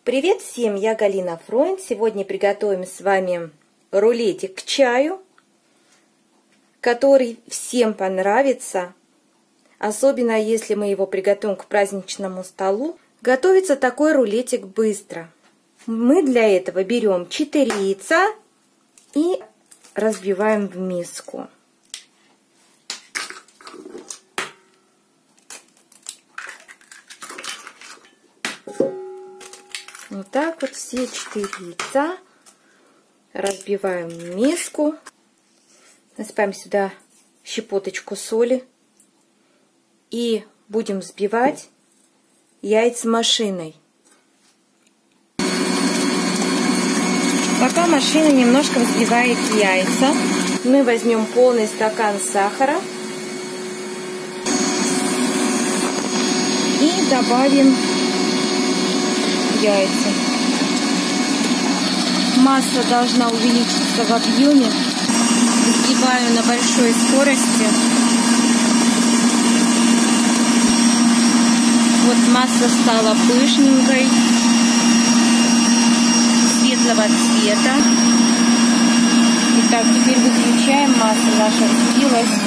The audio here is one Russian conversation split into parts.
Привет всем, я Галина Фройнд. Сегодня приготовим с вами рулетик к чаю, который всем понравится, особенно если мы его приготовим к праздничному столу. Готовится такой рулетик быстро. Мы для этого берем 4 яйца и разбиваем в миску. Вот так вот все 4 яйца разбиваем в миску. Насыпаем сюда щепоточку соли. И будем взбивать яйца машиной. Пока машина немножко взбивает яйца, мы возьмем полный стакан сахара и добавим яйца. Масса должна увеличиться в объеме. Взбиваю на большой скорости. Вот масса стала пышненькой, светлого цвета. Итак, теперь выключаем, масса наша взбилась.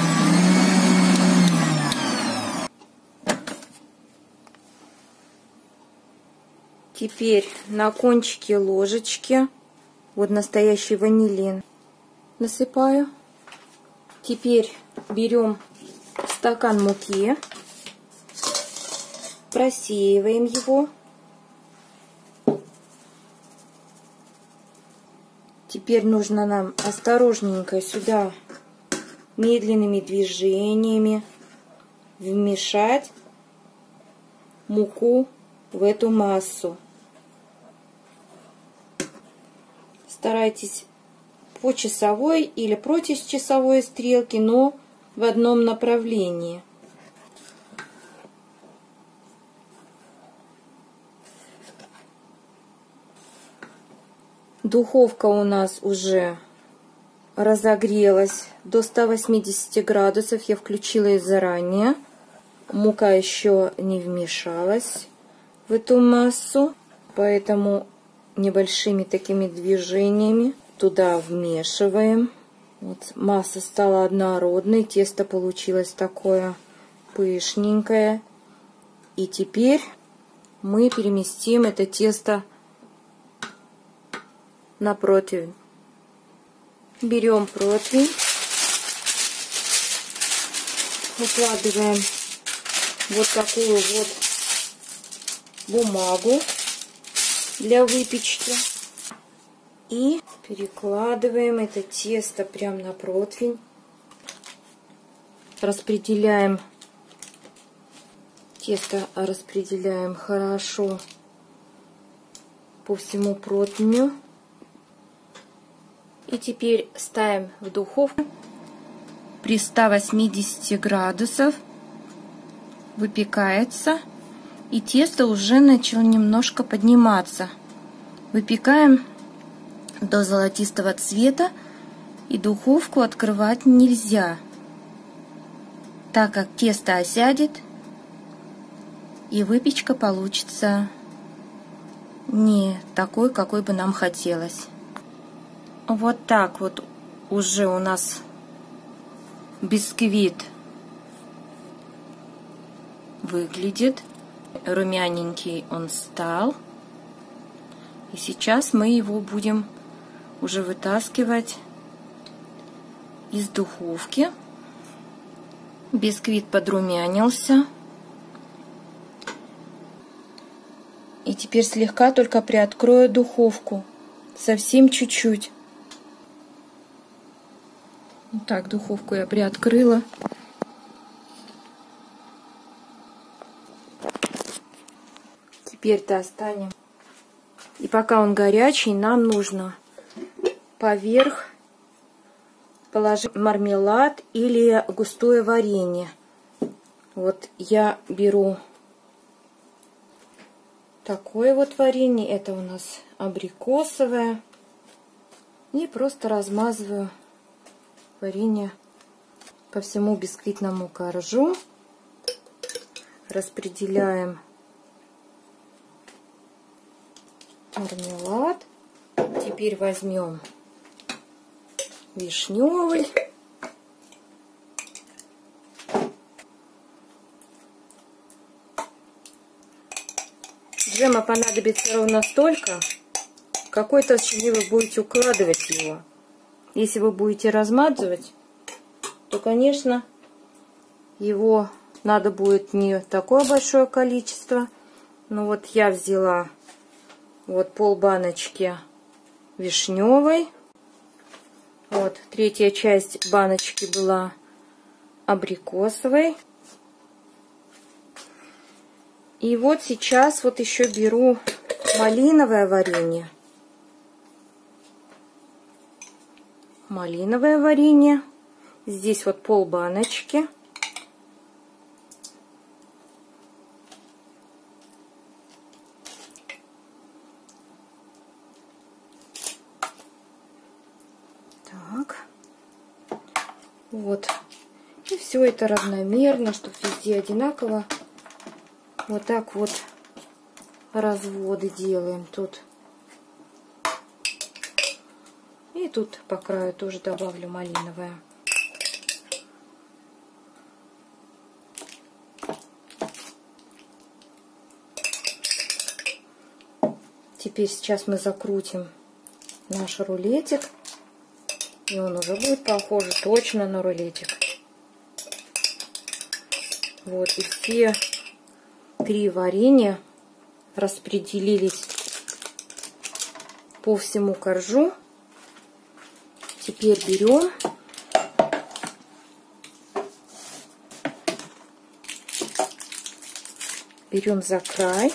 Теперь на кончике ложечки вот настоящий ванилин насыпаю. Теперь берем стакан муки, просеиваем его. Теперь нужно нам осторожненько сюда медленными движениями вмешать муку в эту массу. Старайтесь по часовой или против часовой стрелки, но в одном направлении. Духовка у нас уже разогрелась до 180 градусов. Я включила ее заранее. Мука еще не вмешалась в эту массу, поэтому небольшими такими движениями туда вмешиваем. Вот масса стала однородной, тесто получилось такое пышненькое. И теперь мы переместим это тесто на противень. Берем противень, укладываем вот такую вот бумагу для выпечки и перекладываем это тесто прямо на противень. Распределяем тесто, распределяем хорошо по всему противню. И теперь ставим в духовку при 180 градусов. Выпекается. И тесто уже начало немножко подниматься. Выпекаем до золотистого цвета. И духовку открывать нельзя, так как тесто осядет. И выпечка получится не такой, какой бы нам хотелось. Вот так вот уже у нас бисквит выглядит. Румяненький он стал. И сейчас мы его будем уже вытаскивать из духовки. Бисквит подрумянился. И теперь слегка только приоткрою духовку. Совсем чуть-чуть. Вот так духовку я приоткрыла. Теперь достанем. И пока он горячий, нам нужно поверх положить мармелад или густое варенье. Вот я беру такое вот варенье. Это у нас абрикосовое. И просто размазываю варенье по всему бисквитному коржу. Распределяем мармелад. Теперь возьмем вишневый. Джема понадобится ровно столько, какой толщины вы будете укладывать его. Если вы будете размазывать, то, конечно, его надо будет не такое большое количество. Но вот я взяла вот полбаночки вишневой. Вот третья часть баночки была абрикосовой. И вот сейчас вот еще беру малиновое варенье. Малиновое варенье. Здесь вот полбаночки. Так. Вот. И все это равномерно, чтобы везде одинаково. Вот так вот разводы делаем тут. И тут по краю тоже добавлю малиновое. Теперь сейчас мы закрутим наш рулетик. И он уже будет похож точно на рулетик. Вот и все 3 варенья распределились по всему коржу. Теперь берем за край.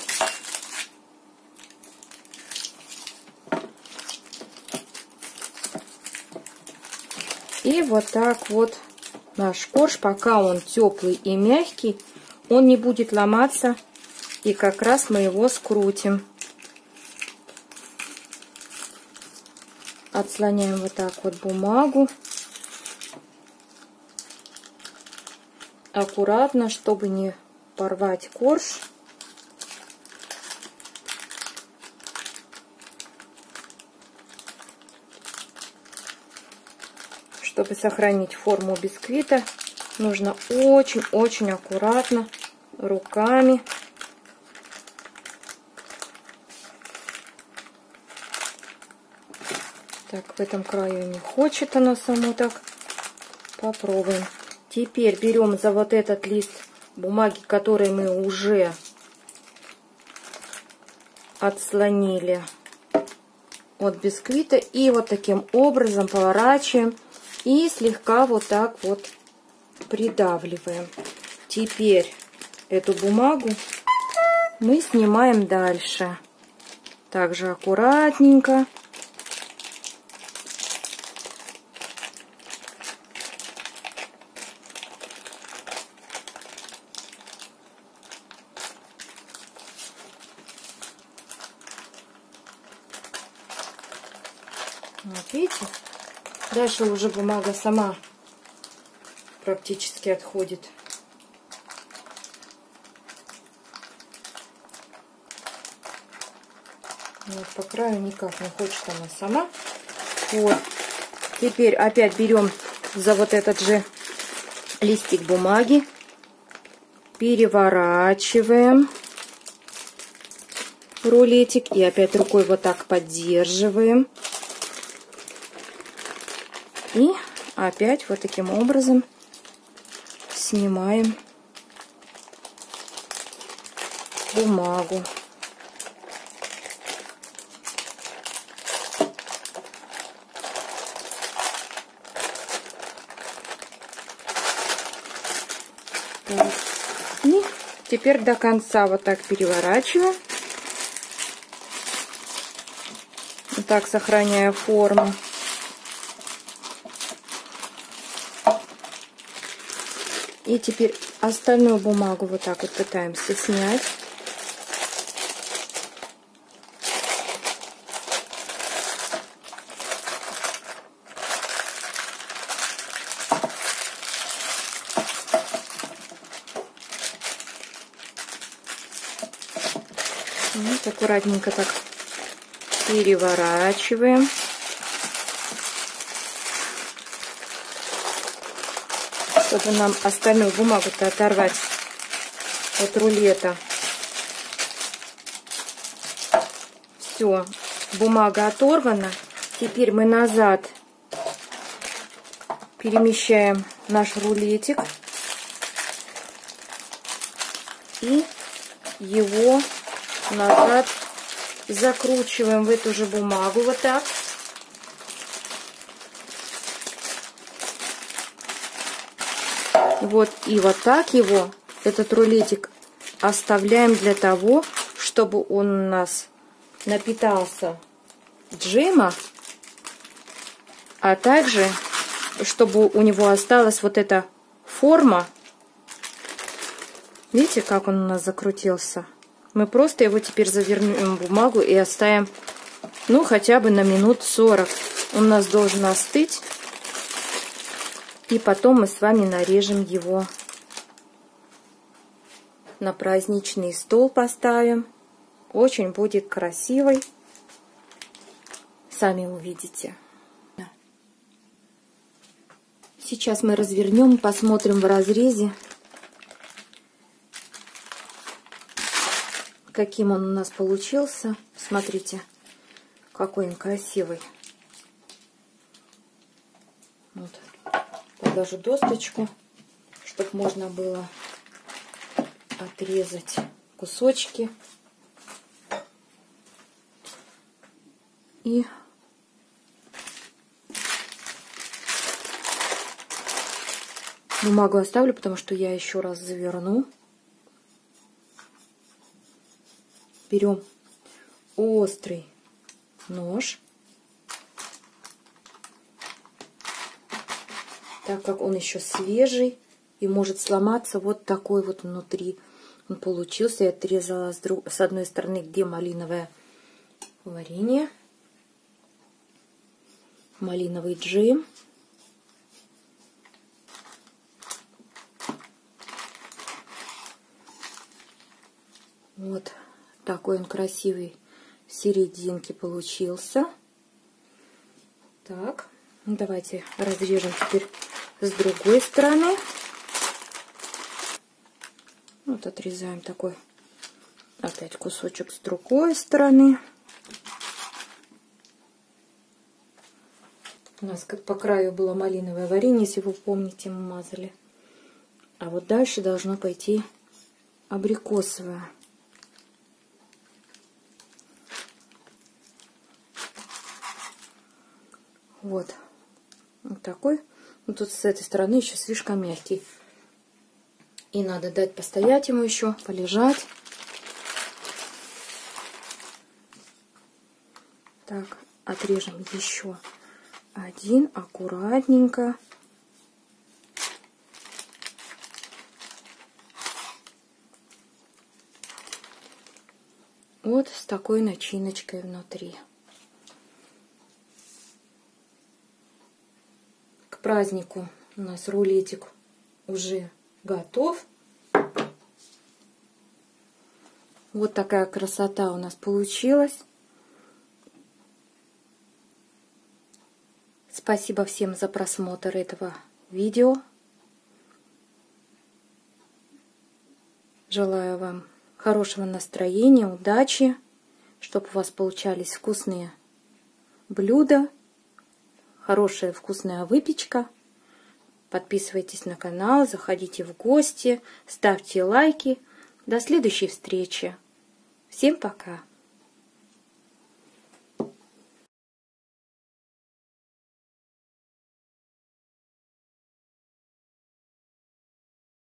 И вот так вот наш корж, пока он теплый и мягкий, он не будет ломаться. И как раз мы его скрутим. Отслоняем вот так вот бумагу. Аккуратно, чтобы не порвать корж. Чтобы сохранить форму бисквита, нужно очень-очень аккуратно руками. Так, в этом краю не хочет оно само так. Попробуем. Теперь берем за вот этот лист бумаги, который мы уже отслонили от бисквита. И вот таким образом поворачиваем. И слегка вот так вот придавливаем. Теперь эту бумагу мы снимаем дальше. Также аккуратненько. Вот видите? Дальше уже бумага сама практически отходит. Вот по краю никак не хочет она сама. Вот. Теперь опять берем за вот этот же листик бумаги, переворачиваем рулетик и опять рукой вот так поддерживаем. И опять вот таким образом снимаем бумагу. Так. И теперь до конца вот так переворачиваем. Вот так сохраняя форму. И теперь остальную бумагу вот так вот пытаемся снять. Вот аккуратненько так Переворачиваем. Чтобы нам остальную бумагу-то оторвать от рулета. Все, бумага оторвана. Теперь мы назад перемещаем наш рулетик. И его назад закручиваем в эту же бумагу. Вот так. Вот, и вот так его, этот рулетик, оставляем для того, чтобы он у нас напитался джема, а также, чтобы у него осталась вот эта форма. Видите, как он у нас закрутился? Мы просто его теперь завернем в бумагу и оставим, ну, хотя бы на минут 40. Он у нас должен остыть. И потом мы с вами нарежем его. На праздничный стол поставим. Очень будет красивый. Сами увидите. Сейчас мы развернем, посмотрим в разрезе, каким он у нас получился. Смотрите, какой он красивый. Вот. Даже досточку, чтобы можно было отрезать кусочки. И бумагу оставлю, потому что я еще раз заверну. Берем острый нож. Так как он еще свежий и может сломаться, вот такой вот внутри он получился. Я отрезала с одной стороны, где малиновое варенье, малиновый джем. Вот такой он красивый в серединке получился. Так, давайте разрежем теперь с другой стороны. Вот отрезаем такой опять кусочек с другой стороны. У нас как по краю было малиновое варенье, если вы помните, мы мазали. А вот дальше должно пойти абрикосовое. Вот такой. Ну, тут с этой стороны еще слишком мягкий. И надо дать постоять ему еще, полежать. Так, отрежем еще один аккуратненько. Вот с такой начиночкой внутри. К празднику у нас рулетик уже готов. Вот такая красота у нас получилась. Спасибо всем за просмотр этого видео. Желаю вам хорошего настроения, удачи, чтобы у вас получались вкусные блюда, хорошая вкусная выпечка. Подписывайтесь на канал, заходите в гости, ставьте лайки. До следующей встречи. Всем пока!